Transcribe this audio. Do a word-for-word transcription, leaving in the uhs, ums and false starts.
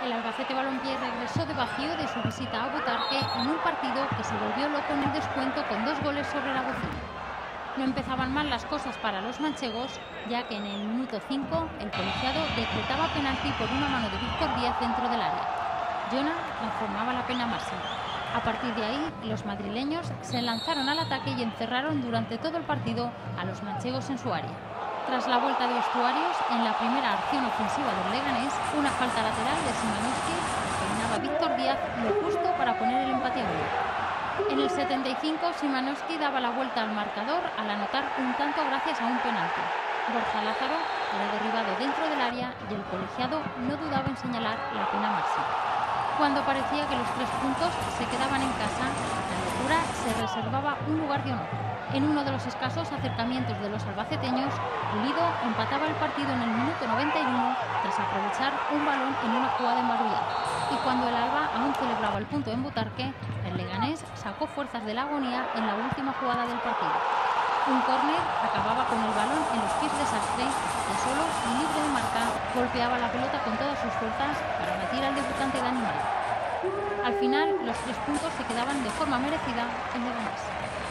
El Albacete Balompié regresó de vacío de su visita a Butarque en un partido que se volvió loco en el descuento con dos goles sobre la bocina. No empezaban mal las cosas para los manchegos, ya que en el minuto cinco el colegiado decretaba penalti por una mano de Víctor Díaz dentro del área. Jonah transformaba la pena máxima. A partir de ahí, los madrileños se lanzaron al ataque y encerraron durante todo el partido a los manchegos en su área. Tras la vuelta de vestuarios, en la primera acción ofensiva del Leganés, una falta lateral de Szymanowski peinaba a Víctor Díaz lo justo para poner el empate a uno. En el setenta y cinco, Szymanowski daba la vuelta al marcador al anotar un tanto gracias a un penalti. Borja Lázaro era derribado dentro del área y el colegiado no dudaba en señalar la pena máxima. Cuando parecía que los tres puntos se quedaban en casa, la locura se reservaba un lugar de honor. En uno de los escasos acercamientos de los albaceteños, Pulido empataba el partido en el minuto noventa y uno tras aprovechar un balón en una jugada embarullada. Y cuando el Alba aún celebraba el punto en Butarque, el Leganés sacó fuerzas de la agonía en la última jugada del partido. Un córner acababa con el balón en los pies de Sastre y solo y libre de marca golpeaba la pelota con todas sus fuerzas para batir al debutante de Animal. Al final, los tres puntos se quedaban de forma merecida en Leganés.